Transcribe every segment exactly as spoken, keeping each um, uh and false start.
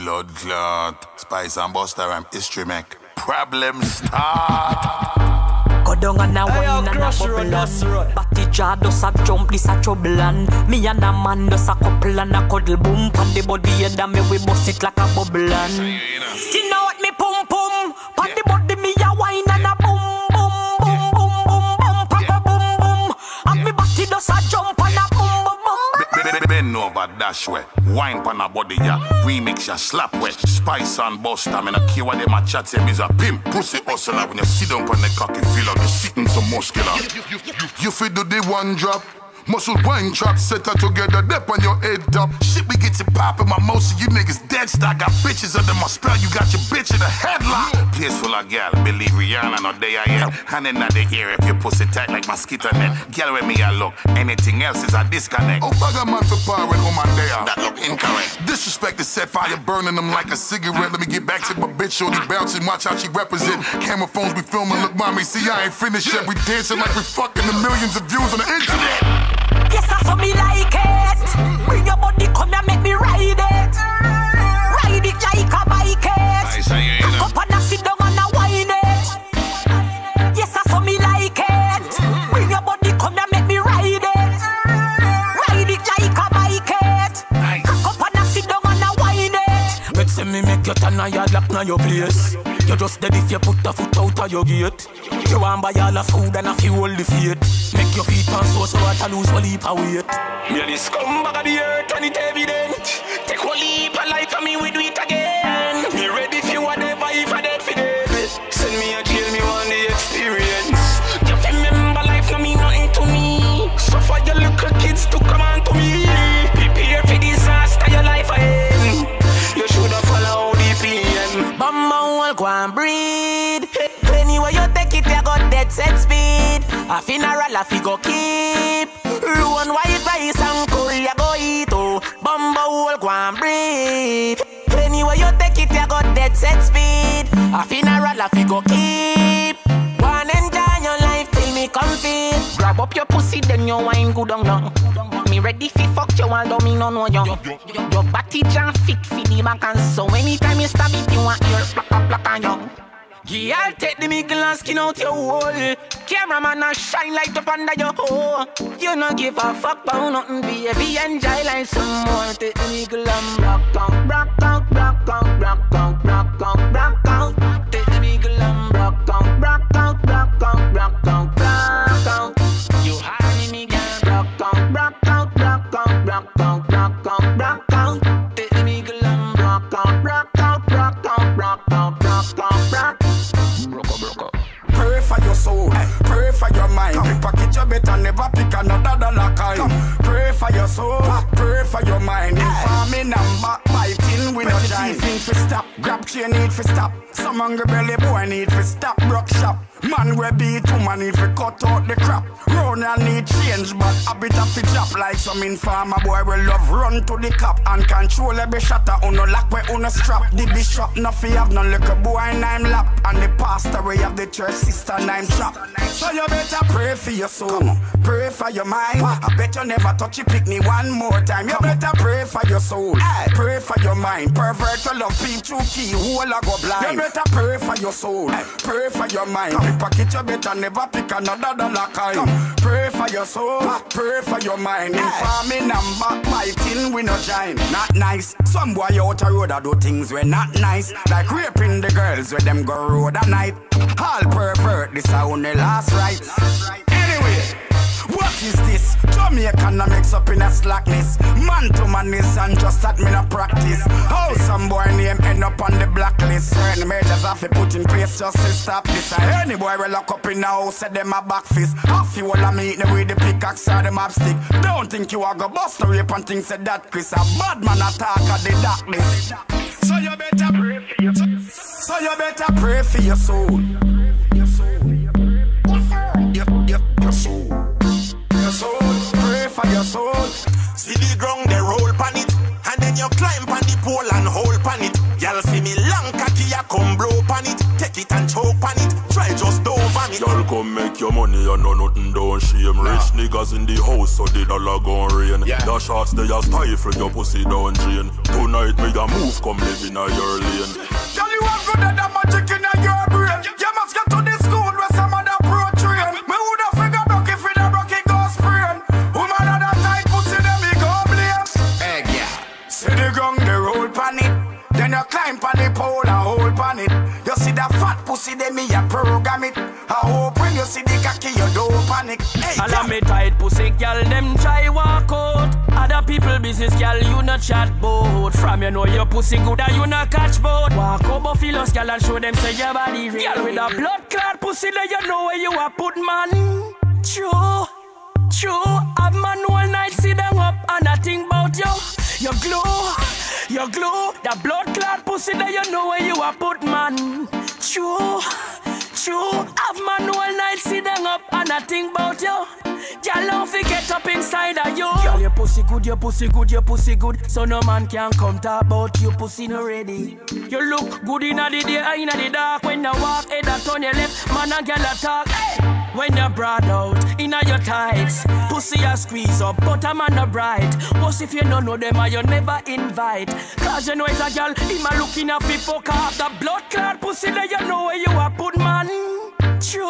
Blood clot. Spice and Buster and history make. Problem start. Go down and a wine and a bubble. Batty jaw does a jump, this a trouble and me and a man does a couple and a cuddle boom. Pan the body and me we bust it like a bubble and skin out me pum pum. Pan the body me a wine and a boom boom boom boom boom boom papa boom boom. And me batty does a jump and a boom boom boom. Bend over dash way, wine pan a body ya, remix ya slap way. Spice and Buster, me no care what them a chat say. Me's a pimp, pussy hustler. When you sit down on the cocky feel like you sitting some muscular. You feel do the one drop, muscle wine trap, set her together, dip on your head top. Shit, we get it poppin', my most of you niggas dead stock. Got bitches under my spell, you got your bitch in a headlock. Place full of gal, believe Rihanna, no day I am. Hand in the ear if you pussy tight like mosquito net. Gal with me I look, anything else is a disconnect. Oh, bag a man for power and woman there. That look incorrect. Disrespect is set fire, burning them like a cigarette. Let me get back to my bitch, shorty bouncing, watch how she represent. Camera phones be filming, look mommy, see I ain't finished yet. We dancing like we fucking the millions of views on the internet. Yes, I saw me like it. Bring your body, come and make me ride it. Ride it like a bike it. Cock up and I sit down and I whine it. Yes, I saw me like it. Bring your body, come and make me ride it. Ride it like a bike it. Cock up and I sit down and I whine it. Make say me make you turn a yard lock na your place. You just dead if you put a foot out of your gate. You want buy all the food and a fuel the fate. Make your feet on so so hard to lose one leap of weight. Me a the scumbag of the earth and it evident. Take one leap of life and me we do it again. Me ready for whatever if I dead for dead. Send me a jail, me want the experience. You remember life no mean nothing to me. So for your little kids to come on to me. Prepare for disaster your life ahead. You shoulda follow the P M. Bamba will go and breed. Anyway you take it, you got dead set speed. A funeral a fi go keep. Ruin white rice and curry you go eat. Oh, Bamba will go and breed. Anyway you take it, you got dead set speed. A funeral a fi go keep. Wanna enjoy your life till me come feel. Grab up your pussy then your wine good on now. Me ready fi fuck you although me no know you. Your body jam fit fi the back and so anytime you stab it you want your plack a plack on you. Yeah, I'll take the middle and skin out your hole. Cameraman a shine light up under your hole. You no give a fuck about nothing, baby. Enjoy life some more. Take the middle and rock out, rock out, rock out, rock out, rock out, rock out. Take the middle and rock out, rock out, rock out, rock out, rock out. You hide me, girl. Rock out, rock out, rock out, rock out, rock out, rock out. Take the middle and rock out, rock out, rock out, rock out, rock out, rock out. Pray for your soul, pray for your mind. Pick pocket you better never pick another dollar kind. Pray for your soul, pray for your mind. In farming and backbiting we no shine. Need for stop, grab chain need for stop. Some hungry belly boy need for stop, rock shop. Man we beat woman need for cut out the crap. Run and need change, but a bit of it drop like some informer boy will love run to the cop and control every shatter. Uno lock where uno strap. The bishop no fi have no little boy name lap, and the pastor we have the church sister name trap. So you better pray for your soul, pray for your mind. I bet you never touch it, pick me one more time. You better pray for your soul, pray for your mind. Pervert to love peep through key, who will go blind. You better pray for your soul, pray for your mind. Pick pocket you better never pick another dollar kind. Pray for your soul, pray for your mind. In farming and backbiting we no shine. Not nice. Some boy out a road a do things we not nice. Like raping the girls where them go road at night. All pervert, this a only last right. Anyway, what is this? Jamaican a mix up in a slackness. Man to man is and just at me no practice. How some boy name end up on the blacklist. Certain measures have to put in place just to stop this. And any boy will lock up in a house, say them a back fist. Half you all a meet them with the pickaxe or the map stick. Don't think you are go bust no rape and things say that Chris. A bad man attack at the darkness. So you better pray for your soul. So you better pray for your soul. Your soul. Your, your, your soul. Your soul. Pray for your soul. See the ground, they roll pan it. And then you climb pan the pole and hold pan it. Y'all see me long cocky, ya come blow pan it. Take it and choke pan it. Try just don't vomit. come make your money and no nothing don't shame. Nah. Rich niggas in the house so the dollar gon' rain. Yeah. The shots they a stifle your pussy down drain. Tonight me a move come live in a your lane. Tell you I'm good at that magic in your brain. You must get to the school where some other pro train. Me woulda figure broke if it a broke it go sprain. Woman of that tight pussy them me go blame. Hey, yeah. See the gang they roll pan it. Then you climb pan the pole and hold pan it. You see that fat pussy then me a program it. I hope when you see the cocky you don't panic. Hey, All of me tight pussy girl, them try walk out. Other people business girl, you not chat boat. From you know your pussy good and you not catch boat. Walk over philos girl and show them say your body real. Girl with a blood clot pussy, then you know where you are put man. True, true. Have man all night sit down up and I think about you. You glow, you glow. The blood clot pussy, then you know where you are put man. True. True, have man all night sit down up and I think about you. Girl, don't forget up inside of you. Girl, your pussy good, your pussy good, your pussy good. So no man can come talk about your pussy no ready. You look good in the day, in the dark. When you walk, head and turn your left, man and girl a talk. Hey! When you're broad out, in your tights, pussy a squeeze up, but a man a bright. What if you don't know them or you never invite? Cause you know it's a girl, him a looking up before car. The blood clot pussy, then you know where you are put man. True,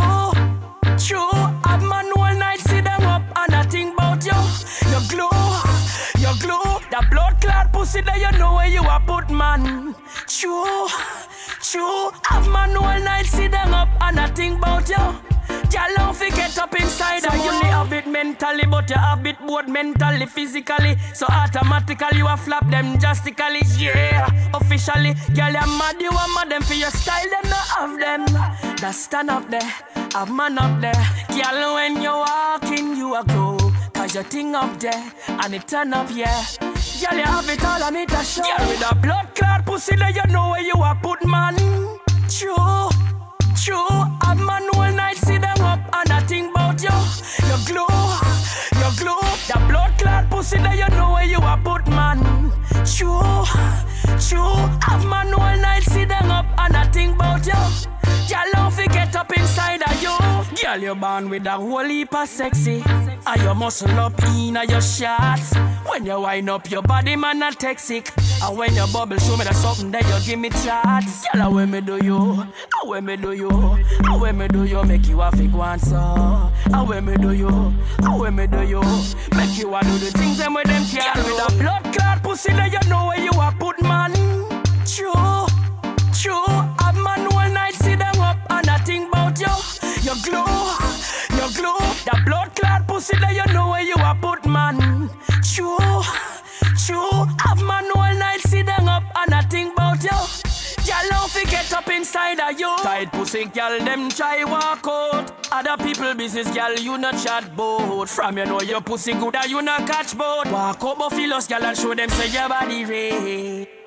true. Have man all night sit down up and I think about you. You glow, you glow. The blood clot pussy, then you know where you are put man. True, true. Have man all night sit down up and I think about you. Y'all don't forget up inside. So you only have it mentally, but you have it both mentally, physically. So automatically you a flap them drastically. Yeah, officially. Girl, you mad, you a mad them for your style, them not have them. That stand up there, have man up there. Girl, when you walking, you a glow. Cause your thing up there, and it turn up, yeah. Girl, you have it all, I need to show. Girl, with a blood clot pussy, then you know where you a put man. True. True, have man all night sit down up and I think about you. You glow, you glow. The blood clot pussy, then you know where you are put man. True, true. Have man all night sit down up and I think about you. Girl, don't forget up inside of you. Girl, you born with a whole heap of sexy. And you muscle up in your shots. When you wind up your body, man, I take sick. And when you bubble, show me that something that you give me chats. Girl, how when me do you? How when me do you? How when me do you? Make you a fig one, so. How when me do you? How when me do you? Make you a do the things them with them can't do. With a blood clot pussy, then you know where you are put man. True, true. Have man all night sit down up and I think about you. You glow, you glow. The blood clot pussy, then you know where you are put man. True, true. Have man all night sit down up and I think about you. Y'all don't forget up inside of you. Tight pussy, girl, them try walk out. Other people business, girl, you not chat boat. From you know your pussy good and you not catch boat. Walk over philos, girl, and show them say your body real.